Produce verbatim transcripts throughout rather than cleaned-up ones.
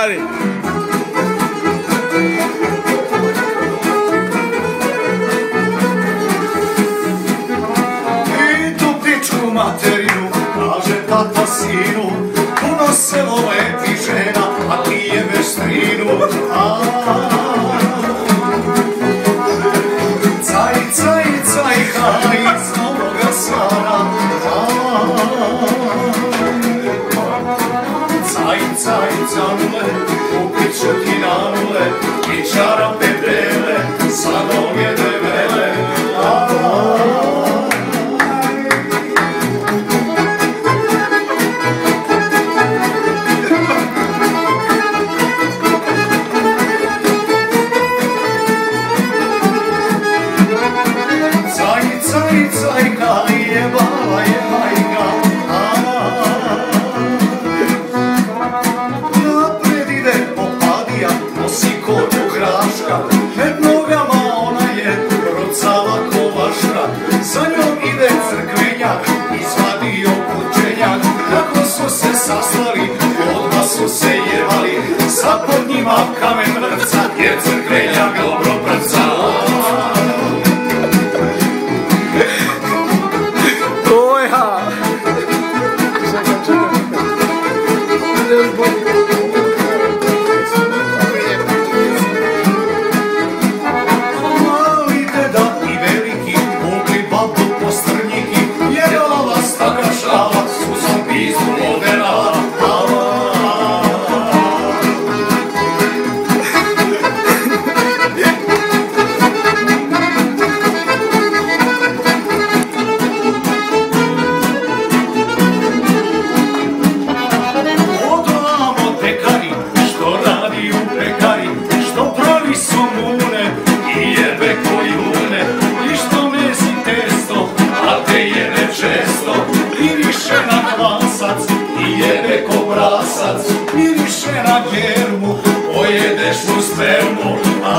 stvari. I tu pičku materinu, kaže tata sinu, puno selo lepi žena, a ti jebeš strinu. Caj, caj, caj, haj, iz Novoga Sada. Caj, caj, canule, kupit ću ti nanule, i čarape bele, sa noge debele. Med nogama ona je procala kovaška, za njom ide crkvenjak, izvadio kućenjak. Kako su se sastali, odmah su se jevali, sad pod njima kamen vrca, jer crkvenjak dobro prca. Oja! Čekaj, čekaj, čekaj. Miriše na germu, pojedeš mu spermu.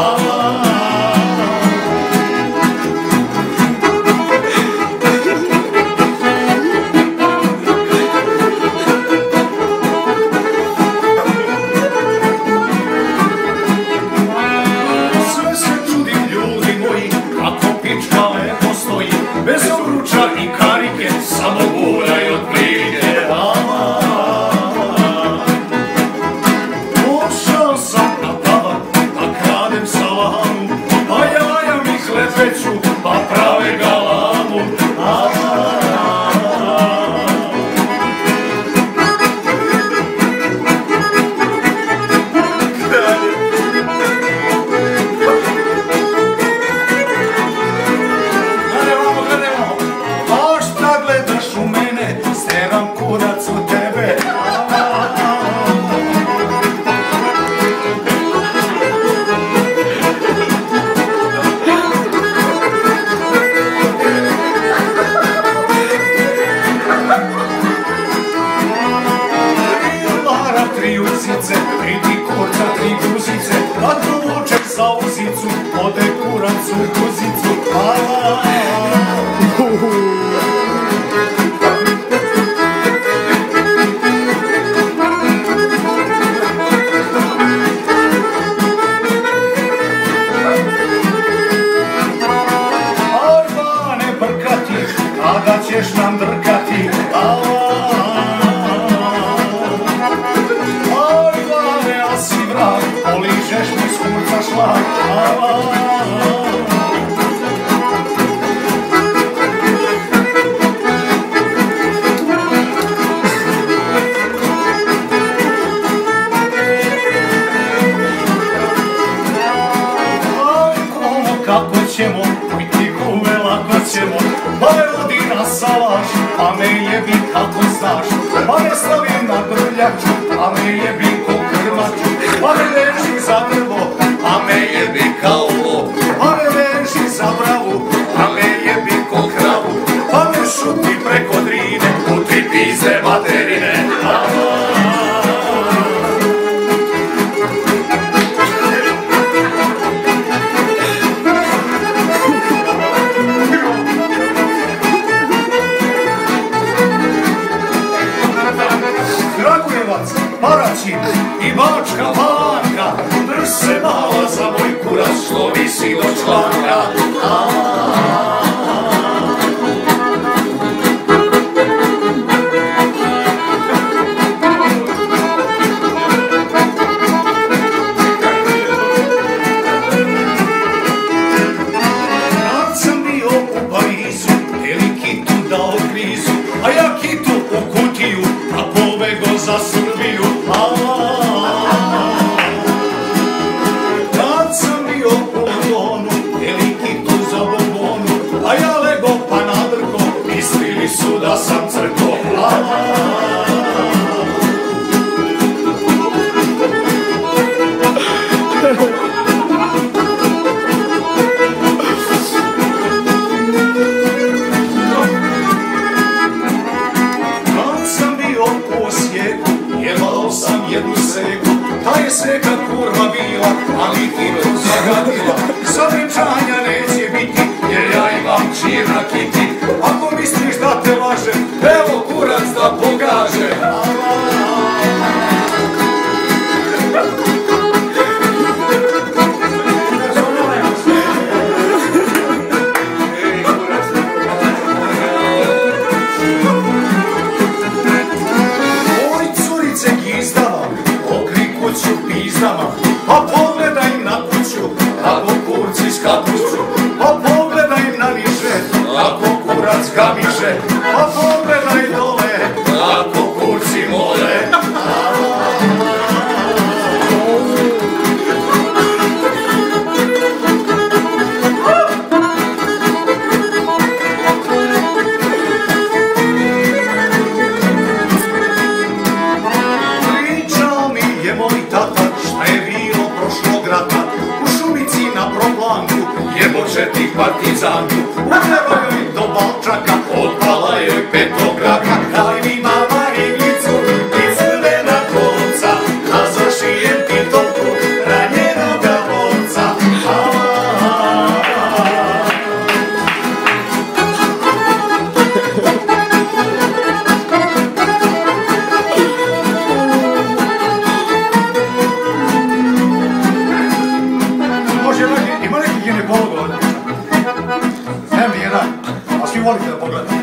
Sve se čudim ljudi moji, kako pička lepo stoji, bez obruča i karike, samo guraj od prilike. Pa prave galamu. A šta gledaš u mene, steram kurac u tebe. Pridi kurca, tri guzice, a druček za uzicu, ode kurac u guzicu. Arbane brkati, kada ćeš nam drkati. Poližeš mi s kurca šlag. Kako ćemo, piti kume lako ćemo, pa me vodi na salaš, pa me jebi kako znaš, pa me stavim na grljaču, pa me jebi ko krmaču, pa me veži za drvo, pa me jebi kao lop, pa me veži za bravu, pa me jebi ko kravu, pa me šuti preko drine, u tri pizde materine. Paraćin i Bačka Palanka, drž se mala za moj kurac što visi do članka. Kad sam bio u Parizu, Eli kitu dao krizu, a ja kitu u kutiju, a pobego za Srbiju. Kad sam bio u Londonu, Eli kitu za bombonu, a ja lego pa nadrko, mislili su da sam crko. Jebao sam jednu seku, ta je seka kurva bila, ali kitu zagadila. Sad venčanja neće biti, jer ja imam čir na kiti. Ako misliš da te laže, evo kurac da pokaže. Pa pogledaj na kuću, kako kurci skakuću. Pa pogledaj na niže, kako kurac gamiše. Pa pogledaj dole, kako kurci mole. Pričao mi je moj tata šta je bilo prošlog rata. U Šumici na Proplanku jeboče ti partizanku. U Nevojoj do Balčaka otpala joj petograka. Daj mi mama iglicu iz crvena konca, a zašijem ti topu ranjenoga borca. Ima neki ginekolog ovdje? Ne mi jedan, a svi volite da pogledate.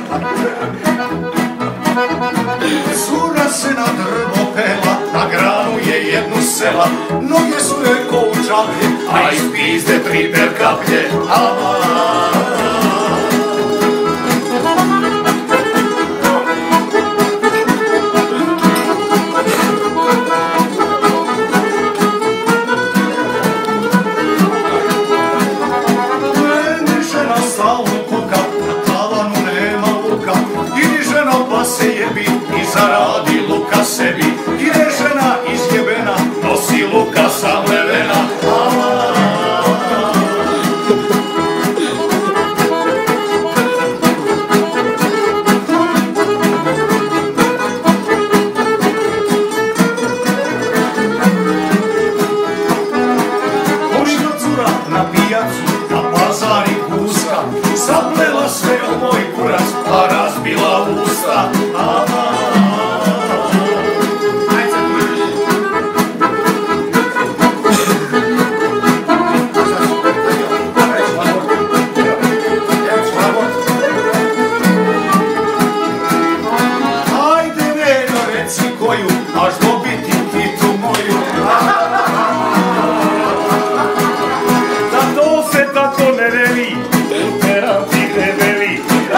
Cura se na drvo pela, na granu je jednu sela. Noge su joj ko u čaplje, a iz pizde triper kaplje. Se jebi i zaradi luka sebi. Ide žena izjebena, nosi luka sam levena. Pošla cura na pijacu, na pazari kuska, zaplela sve u moj kurac, a razbila usta. Až dobiti kitu moju. Da to se tako ne veli, uteram ti debeli.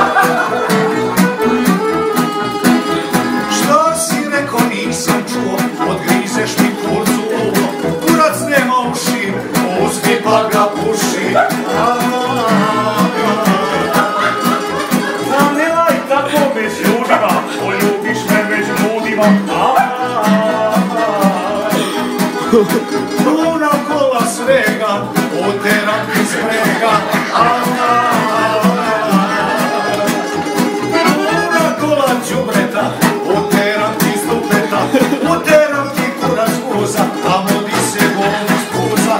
Šta si reko nisam čuo, odgrizeš mi kurcu uvo. Kurac nema uši, uzmi pa ga puši. Da nemaj tako među ljudima, poljubiš me među ljudima. Puna kola svega, uteram ti sprega. Puna kola đubreta, uteram ti stupeta. Uteram ti kurac puza, a modi se bonus puza.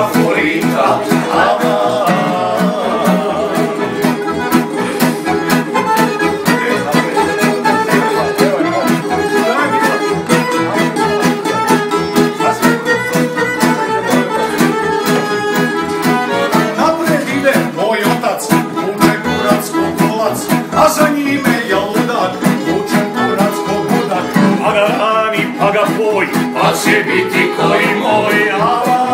favorita, ama. Napred ide moj otac, vuče kurac ko kolac, a za njime ja ludak, vučem kurac ko budak. Pa ga rani, pa ga poj, pa će biti koji moj, ama.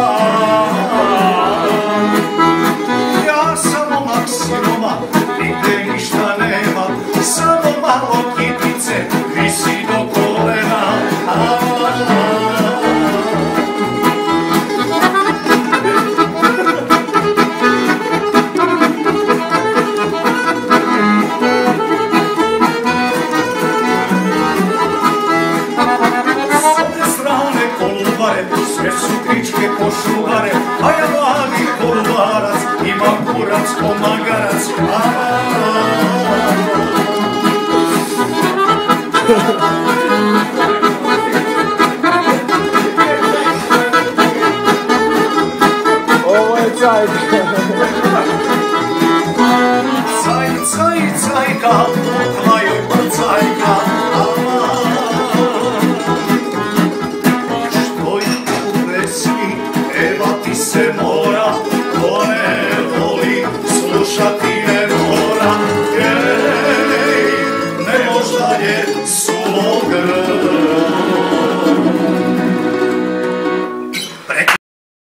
Ja sam omak sinoma, nigde ništa nema, samo malo kitice visi do kolena, ama. Sve su pičke košulare, a ja mladi kolubarac, imam kurac ko magarac, Ovo je cajk. Caj, caj, cajka, odla joj prcajka, što je u pesmi, pevati se mora.